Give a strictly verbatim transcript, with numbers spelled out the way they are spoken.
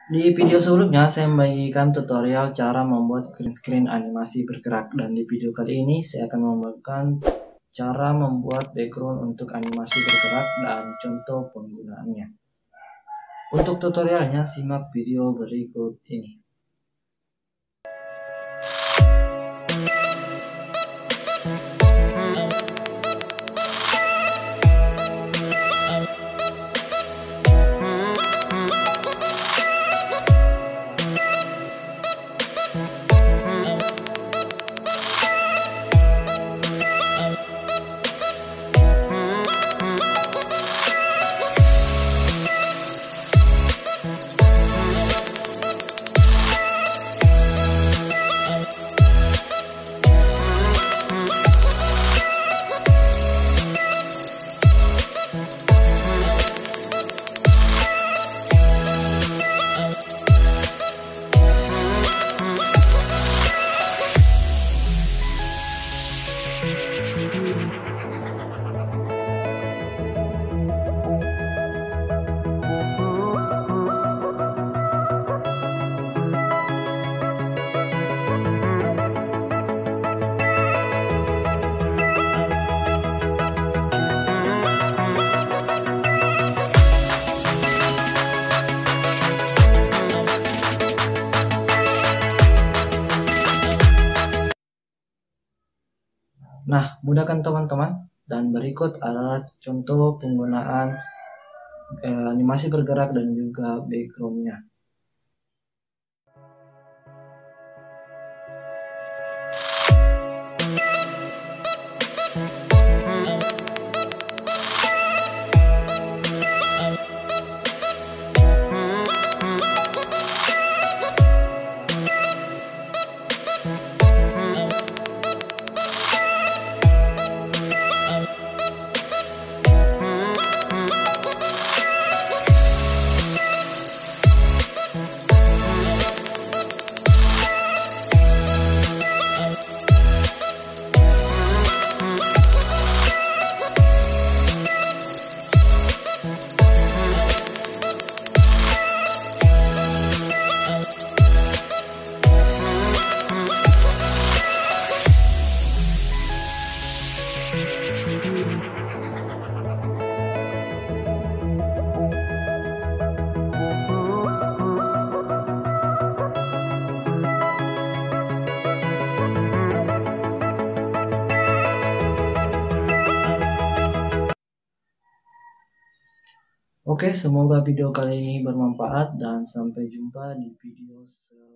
Di video sebelumnya saya membagikan tutorial cara membuat green screen animasi bergerak, dan di video kali ini saya akan membagikan cara membuat background untuk animasi bergerak dan contoh penggunaannya. Untuk tutorialnya simak video berikut ini. Nah, mudahkan teman-teman, dan berikut adalah contoh penggunaan eh, animasi bergerak dan juga backgroundnya. Oke, semoga video kali ini bermanfaat dan sampai jumpa di video selanjutnya.